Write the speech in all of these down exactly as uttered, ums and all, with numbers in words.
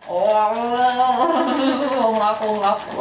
โอ้ลงล็อกลงล็อกโอ้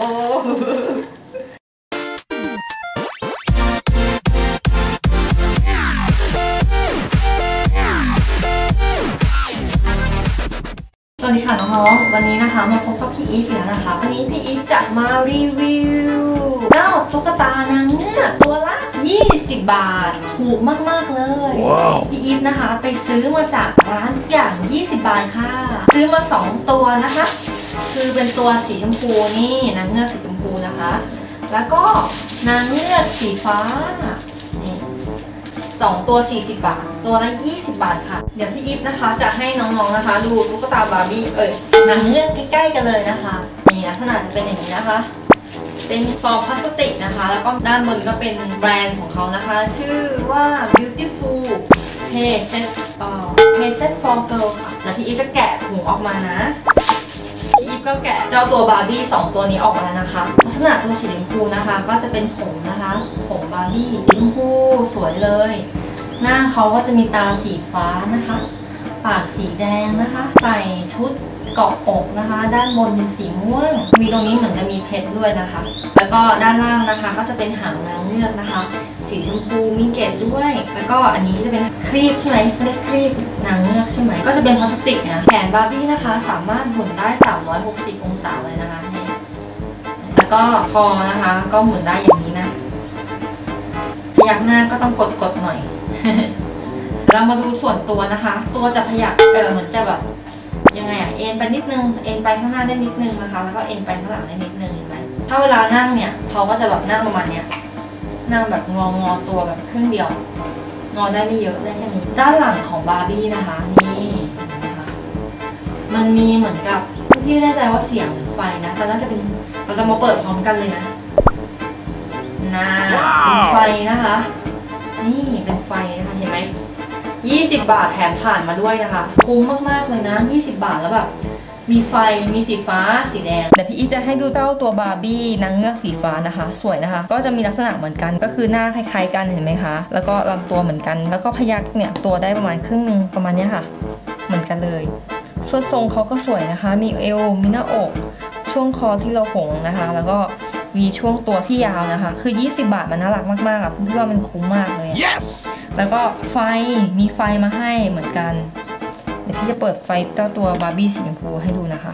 สวัสดีค่ะน้องๆวันนี้นะคะมาพบกับพี่อีฟแล้วนะคะวันนี้พี่อีฟจะมารีวิวเจ้าตุ๊กตานางเงือกตัวละยี่สิบบาทถูกมากๆเลย wow. พี่อีฟนะคะไปซื้อมาจากร้านอย่างยี่สิบบาทค่ะซื้อมาสองตัวนะคะคือเป็นตัวสีชมพูนี่นางเงือกสีชมพูนะคะแล้วก็นางเงือกสีฟ้านี่สองตัวสี่สิบบาทตัวละยี่สิบบาทค่ะเดี๋ยวพี่อีฟนะคะจะให้น้องๆนะคะดูตุ๊กตาบาร์บี้เอ้ยนางเงือกใกล้ๆกันเลยนะคะนี่ลักษณะจะเป็นอย่างนี้นะคะเป็นฟองพลาสติกนะคะแล้วก็ด้านบนก็เป็นแบรนด์ของเขานะคะชื่อว่า Beautiful Playset Playset for Girl ค่ะแล้วพี่อีฟจะแกะถุงออกมานะพี่อีฟก็แกะเจ้าตัวบาร์บี้สองตัวนี้ออกมาแล้วนะคะลักษณะตัวสีชมพูนะคะก็จะเป็นผมนะคะผมบาร์บี้สีชมพูสวยเลยหน้าเขาก็จะมีตาสีฟ้านะคะปากสีแดงนะคะใส่ชุดเกาะอกนะคะด้านบนเป็นสีม่วงมีตรงนี้เหมือนจะมีเพชรด้วยนะคะแล้วก็ด้านล่างนะคะก็จะเป็นหางนางเงือกนะคะสีชมพูมีเกล็ดด้วยแล้วก็อันนี้จะเป็นครีบใช่ไหมเขาเรียกครีบนางเงือกใช่ไหมก็จะเป็นพลาสติกนะแขนบาร์บี้นะคะสามารถหมุนได้สามร้อยหกสิบองศาเลยนะคะนี่แล้วก็คอนะคะก็หมุนได้อย่างนี้นะพยักหน้าก็ต้องกดๆหน่อย เรามาดูส่วนตัวนะคะตัวจะพยักเออเหมือนจะแบบยังไงอะเอ็นไปนิดนึงเอ็นไปข้างหน้าได้นิดนึงนะคะแล้วก็เอ็นไปข้างหลังได้นิดนึงเห็นไหมถ้าเวลานั่งเนี่ยเขาก็จะแบบนั่งประมาณเนี้ยนั่งแบบงองอตัวแบบครึ่งเดียวงอได้ไม่เยอะได้แค่นี้ด้านหลังของบาร์บี้นะคะนี่นะคะมันมีเหมือนกับพี่ไม่แน่ใจว่าเสียงไฟนะแต่น่าจะเป็นเราจะมาเปิดพร้อมกันเลยนะน่าเป็นไฟนะคะนี่เป็นไฟนะคะเห็นไหมยี่สิบบาทแถมถ่านมาด้วยนะคะคุ้มมากๆเลยนะยี่สิบบาทแล้วแบบมีไฟมีสีฟ้าสีแดงเดี๋ยวพี่อีจะให้ดูเจ้าตัวบาร์บี้นางเงือกสีฟ้านะคะสวยนะคะก็จะมีลักษณะเหมือนกันก็คือหน้าคล้ายๆกันเห็นไหมคะแล้วก็ลำตัวเหมือนกันแล้วก็พยักเนี่ยตัวได้ประมาณครึ่งนึงประมาณนี้ค่ะเหมือนกันเลยส่วนทรงเขาก็สวยนะคะมีเอวมีหน้าอกช่วงคอที่เราหงนะคะแล้วก็มีช่วงตัวที่ยาวนะคะคือยี่สิบบาทมันน่ารักมากๆอ่ะพี่ว่ามันคุ้มมากเลย yes! แล้วก็ไฟมีไฟมาให้เหมือนกันเดี๋ยวพี่จะเปิดไฟเจ้าตัวบาร์บี้สีชมพูให้ดูนะคะ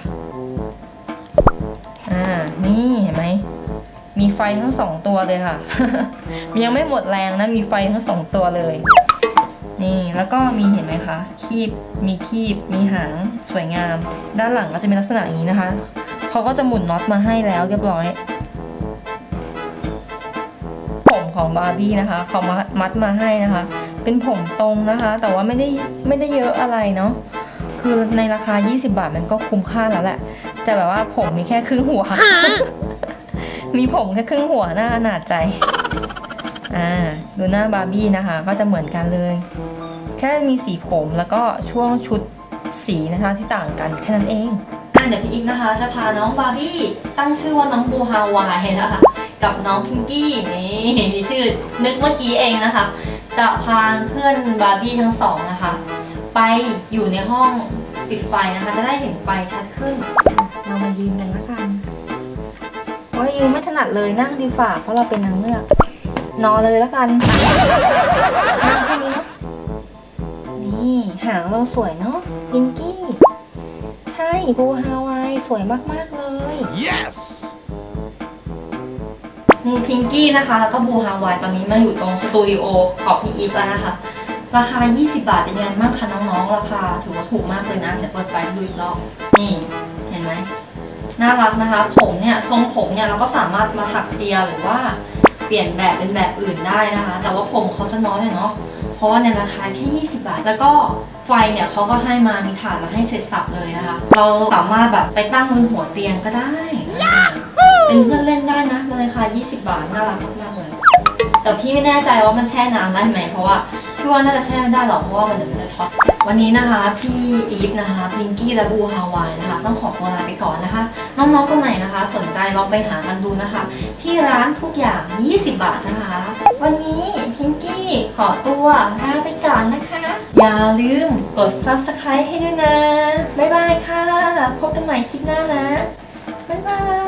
อ่านี่เห็นไหมมีไฟทั้งสองตัวเลยค่ะ ยังไม่หมดแรงนะมีไฟทั้งสองตัวเลยนี่แล้วก็มีเห็นไหมคะคีบมีคีบมีหางสวยงามด้านหลังก็จะเป็นลักษณะอย่างนี้นะคะเขาก็จะหมุนน็อตมาให้แล้วเรียบร้อยผมของบาร์บี้นะคะเขามามัดมาให้นะคะเป็นผมตรงนะคะแต่ว่าไม่ได้ไม่ได้เยอะอะไรเนาะคือในราคายี่สิบบาทมันก็คุ้มค่าแล้วแหละแต่แบบว่าผมมีแค่ครึ่งหัว มีผมแค่ครึ่งหัวหน้าหนาใจอ่าดูหน้าบาร์บี้นะคะก็จะเหมือนกันเลยแค่มีสีผมแล้วก็ช่วงชุดสีนะคะที่ต่างกันแค่นั้นเองเดี๋ยวพี่อีกนะคะจะพาน้องบาร์บี้ตั้งชื่อว่าน้องบูฮาวายนะคะกับน้องพิงกี้นี่มีชื่อนึกเมื่อกี้เองนะคะจะพาเพื่อนบาร์บี้ทั้งสองนะคะไปอยู่ในห้องปิดไฟนะคะจะได้เห็นไฟชัดขึ้นเรามายืนกันละกันเพราะยืนไม่ถนัดเลยนั่งดีฝ่าเพราะเราเป็นนางเงือกนอนเลยละกันนั่งแค่นี้เนาะนี่หางเราสวยเนาะพิงกี้ใช่บูฮาวายสวยมากๆเลย yes นี่พิงกี้นะคะแล้วก็บูฮาวายตอนนี้มาอยู่ตรงสตูดิโอของพี่อีฟแล้วนะคะราคายี่สิบบาทเป็นยังไงบ้างคะน้องๆราคาถือว่าถูกมากเลยนะเดี๋ยวเปิดไฟดูอีกรอบนี่เห็นไหมน่ารักนะคะผมเนี่ยทรงผมเนี่ยเราก็สามารถมาถักเปียหรือว่าเปลี่ยนแบบเป็นแบบอื่นได้นะคะแต่ว่าผมเขาจะน้อยเนาะเพราะว่าในราคาแค่ยี่สิบบาทแล้วก็ไฟเนี่ยเขาก็ให้มามีถ่านมาให้เสร็จสับเลยนะคะเราสามารถแบบไปตั้งบนหัวเตียงก็ได้เป็นเพื่อนเล่นได้นะในราคายี่สิบบาทน่ารักมากๆเลยแต่พี่ไม่แน่ใจว่ามันแช่น้ำได้ไหมเพราะว่าพี่ว่าน่าจะแช่ไม่ได้หรอกเพราะว่ามันเดี๋ยวมันจะช็อตวันนี้นะคะพี่อีฟนะคะพิงกี้และบูฮาวายนะคะต้องขอตัวลาไปก่อนนะคะน้น้องๆคนไหนนะคะสนใจลองไปหากันดูนะคะ ที่ร้านทุกอย่างยี่สิบบาทนะคะ วันนี้พิงกี้ขอตัวลาไปก่อนนะคะ อย่าลืมกด ซับสไครบ์ ให้ด้วยนะบ๊ายบายค่ะพบกันใหม่คลิปหน้านะบ๊ายบาย